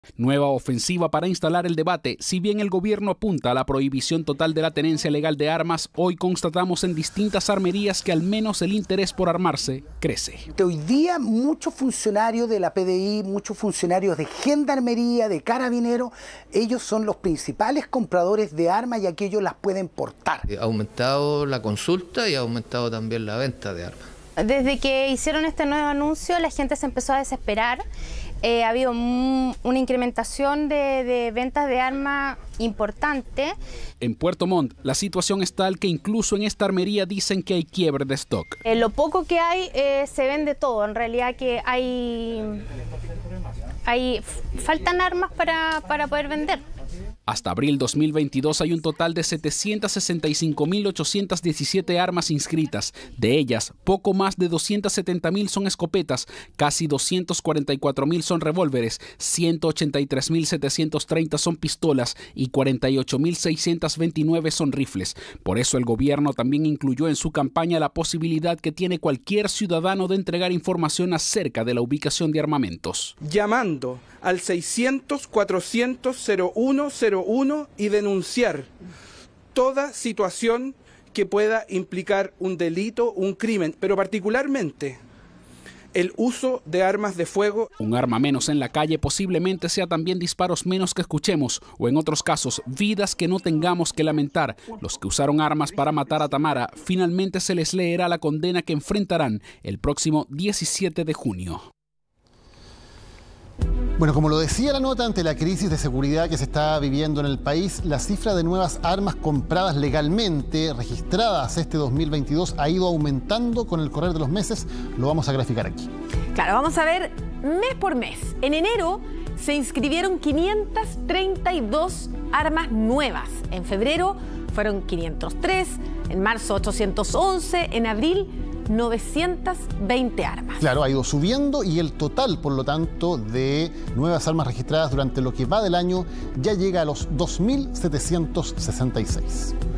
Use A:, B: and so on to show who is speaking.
A: Nueva ofensiva para instalar el debate. Si bien el gobierno apunta a la prohibición total de la tenencia legal de armas, hoy constatamos en distintas armerías que al menos el interés por armarse crece.
B: Hoy día muchos funcionarios de la PDI, muchos funcionarios de Gendarmería, de Carabineros, ellos son los principales compradores de armas y aquí ellos las pueden portar.
C: Ha aumentado la consulta y ha aumentado también la venta de armas.
D: Desde que hicieron este nuevo anuncio, la gente se empezó a desesperar. Ha habido una incrementación de ventas de armas importante.
A: En Puerto Montt, la situación es tal que incluso en esta armería dicen que hay quiebre de stock.
D: Lo poco que hay se vende todo. En realidad que faltan armas para poder vender.
A: Hasta abril 2022 hay un total de 765.817 armas inscritas. De ellas, poco más de 270.000 son escopetas, casi 244.000 son revólveres, 183.730 son pistolas y 48.629 son rifles. Por eso el gobierno también incluyó en su campaña la posibilidad que tiene cualquier ciudadano de entregar información acerca de la ubicación de armamentos.
E: Llamando al 600-400-0101 y denunciar toda situación que pueda implicar un delito, un crimen, pero particularmente el uso de armas de fuego.
A: Un arma menos en la calle posiblemente sea también disparos menos que escuchemos o en otros casos vidas que no tengamos que lamentar. Los que usaron armas para matar a Tamara finalmente se les leerá la condena que enfrentarán el próximo 17 de junio.
F: Bueno, como lo decía la nota, ante la crisis de seguridad que se está viviendo en el país, la cifra de nuevas armas compradas legalmente, registradas este 2022, ha ido aumentando con el correr de los meses. Lo vamos a graficar aquí.
G: Claro, vamos a ver mes por mes. En enero se inscribieron 532 armas nuevas. En febrero fueron 503, en marzo 811, en abril 920 armas.
F: Claro, ha ido subiendo y el total, por lo tanto, de nuevas armas registradas durante lo que va del año ya llega a los 2.766.